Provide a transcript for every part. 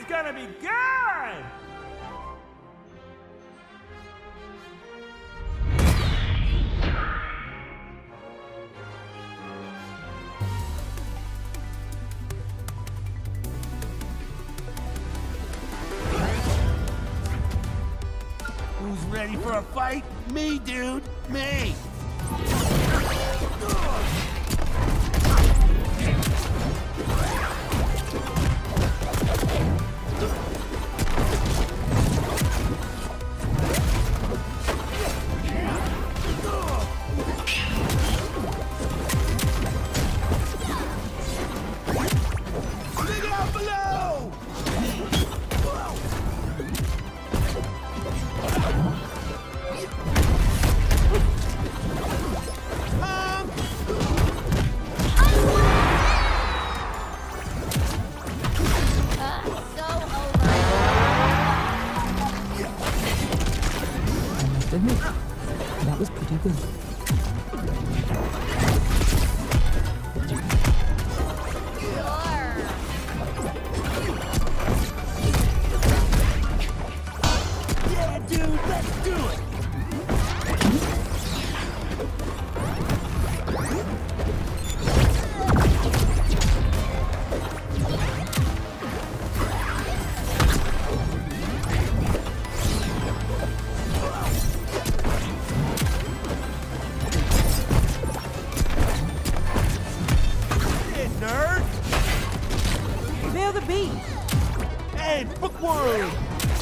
gonna be good! Who's ready for a fight? Me, dude. Me. That was pretty good. Yeah, dude, let's do it. Feel the beat. Hey, bookworm!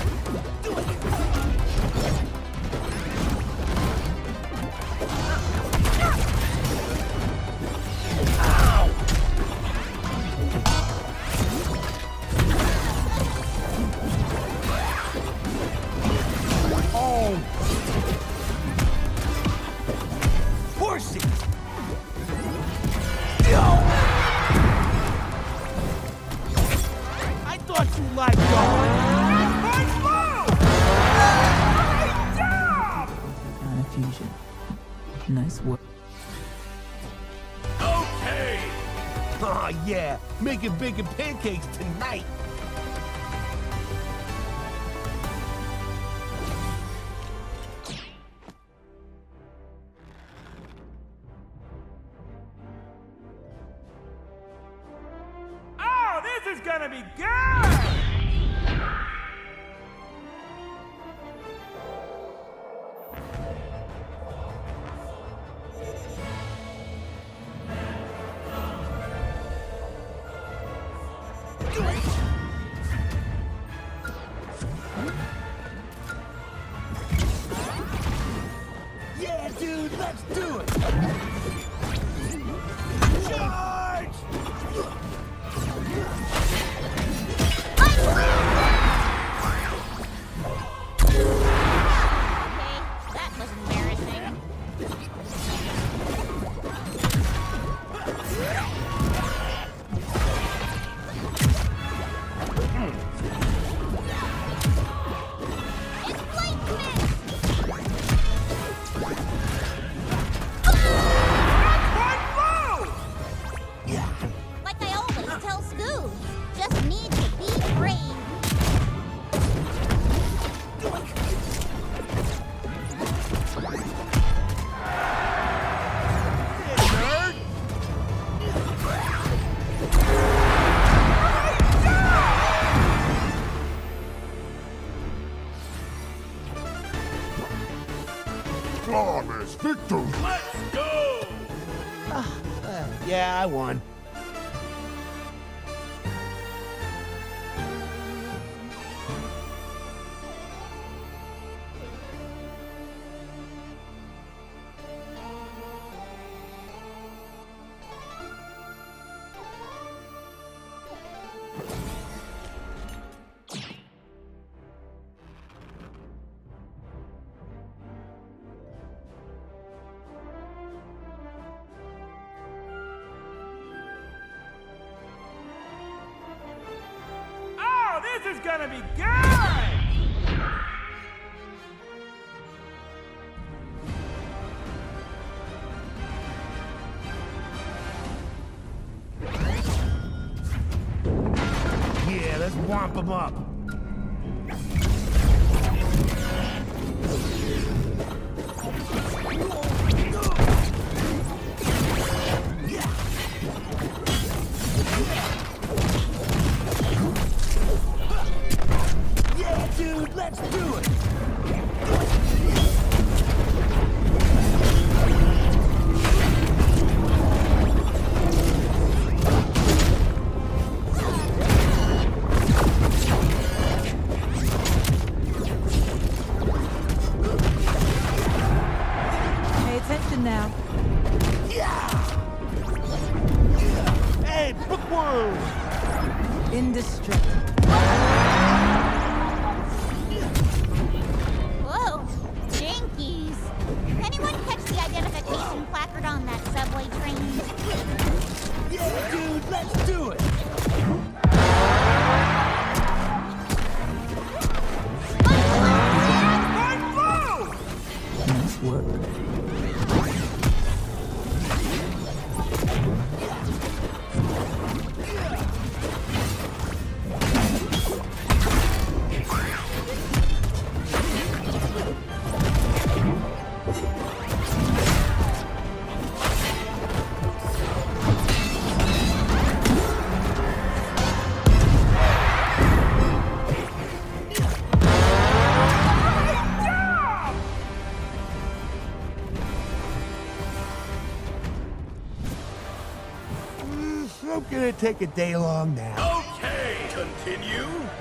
Oh! Horses! I thought you liked dogs. Great job! And a fusion. Nice work. Okay! Oh yeah, making bacon pancakes tonight. Oh, this is gonna be good! Yeah, dude, let's do it! Charge! That was embarrassing. It's Blakeman! Like I always tell Scoob, just need to be brave. Nerd! Flawless victory! Let's go! Yeah, I won. Oh, this is gonna be good! Yeah, let's whomp 'em him up. Yeah, dude, let's do it. Pay attention now. Hey, bookworm! Indestructible. Whoa, jinkies. Anyone catch the identification placard on that subway train? Yeah, dude, let's do it. Nice work. I'm gonna take a day long now. Okay, continue.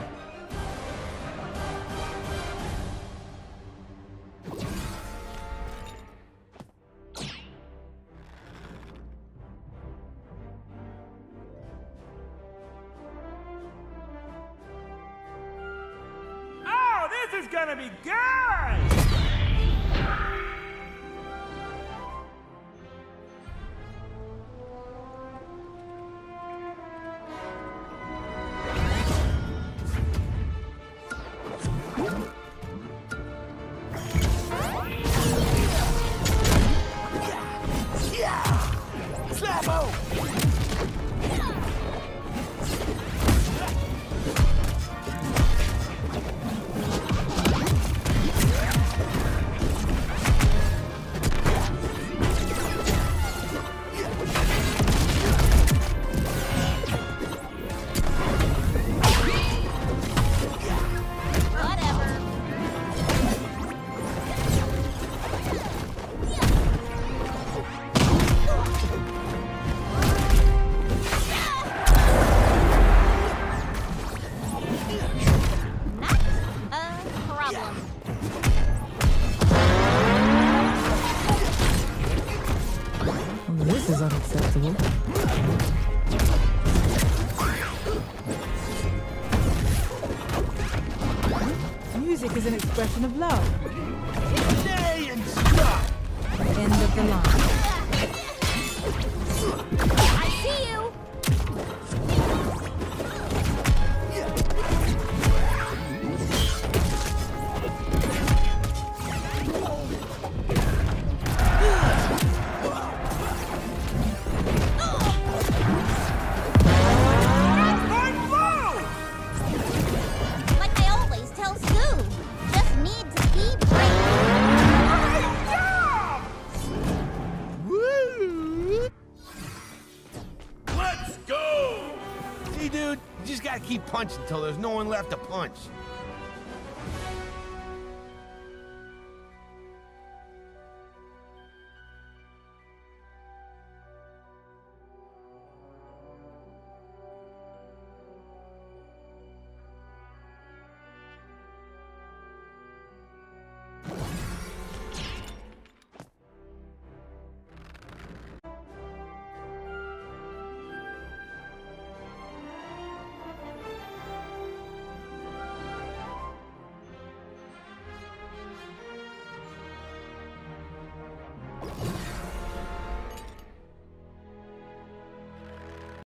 Oh, this is gonna be good! Slappo! Whatever. Not a problem. Well, this is unacceptable. Music is an expression of love. Nay and stop! End of the line. I see you. Like I always tell Sue, just need to be brave. Woo! Let's go. See, dude, you just gotta keep punching until there's no one left to punch.